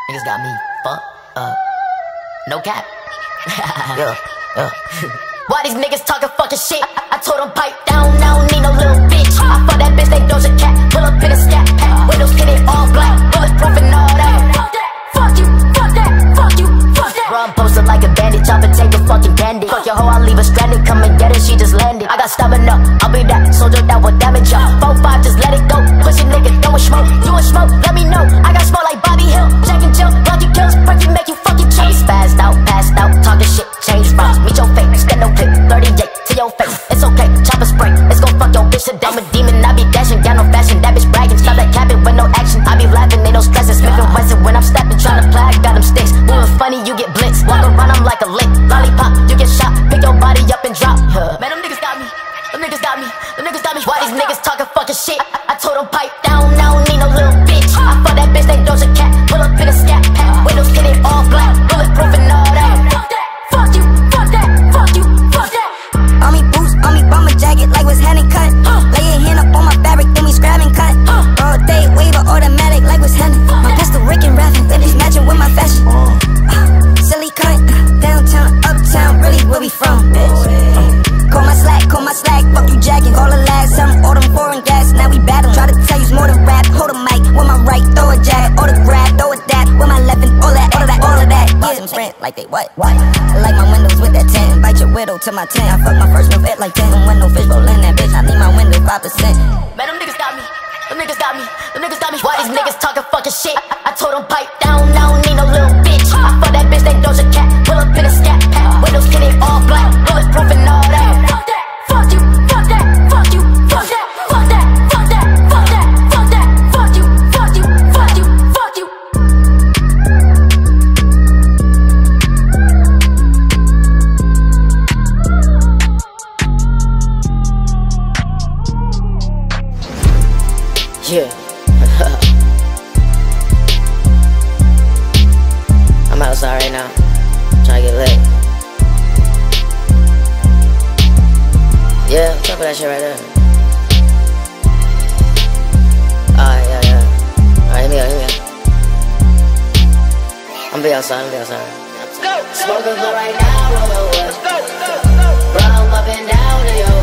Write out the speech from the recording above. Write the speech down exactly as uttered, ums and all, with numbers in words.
Niggas got me fucked up. No cap. Yeah, yeah. Why these niggas talking fucking shit? I, I told them pipe down, I don't need no little bitch. I fuck that bitch, they Doja cat. Pull up in a scat pack. Windows tinted all black, bulletproof and all that. Fuck that, fuck you, fuck that, fuck you, fuck that. Bro, I'm posted like a bandit, chop and take a fucking candy. Fuck your hoe, I'll leave her stranded. Come and get her, she just landed. I got stamina, I'll be that soldier that will damage ya. Four five, just let it go. Push a nigga, throwing smoke. You a smoke, let me know. I got smoke like Bobby Hill. Jack and Jill, lucky kills, perfect, make you fucking chill. Spazzed out, passed out, talking shit, change routes. Meet your fate, stand no clip, thirty-eight to your face. It's okay, chop a spray, let's go fuck your bitch today. I'm a demon, I be dashing, got no fashion. That bitch bragging, stop that capping with no action. I be laughing, ain't no stressing. Smith and Wesson when I'm stepping, tryna play, I got them sticks. Moving funny, you get blitzed. Walk around, I'm like a lick. Lollipop, you get shot, pick your body up and drop. Man, them niggas got me, them niggas got me, them niggas got me. Why these niggas talking fucking shit? I, I told them pipe down, I don't need no little bitch. I fuck that bitch, they Doja cat. Pull up in a scat pack. Windows tinted all black, bulletproof and all that. Fuck that, fuck you, fuck that, fuck you, fuck that. On me boots, on me bomber jacket, like was hand and cut. Uh, Lay your hand up on my fabric, then we scrap and cut. Uh, All day wave automatic, like was hand. My pistol Rick and rapping, then it's matching with my fashion. Uh, silly cunt, downtown, uptown, really where we from, bitch. Uh, call my slack, call my slack, fuck you jacking. Call the last, some all them foreign gas, now we battle. Try to tell you's more than rap, hold a mic with my right, throw a jacket, or the grab, throw a dab with my left and all that, all of that, all of that. Yeah, some sprint, like they what? What? I like my windows with that ten, invite your widow to my tent. I fuck my first move it like ten, when no fish roll in that bitch. I need my window five percent. Man, them niggas got me, them niggas got me, them niggas got me. Why these niggas talking fucking shit? I, I told them pipe down, I don't need no little bitch. I fuck that bitch, they Doja cat. Pull up in a scat pack. Windows tinted all black, bulletproof and all that. Fuck that, fuck you, fuck that, fuck you, fuck that, fuck that, fuck that, fuck that, fuck that, fuck you, fuck you, fuck you, fuck you. Yeah. I'm outside right now, trying to get lit. Yeah, top of that shit right there. Alright, yeah, yeah. Alright, hit me up, hit me up. I'm gonna be outside, I'm gonna be outside. Smoke a blunt right now, roll a wood. Bro, I'm up and down in your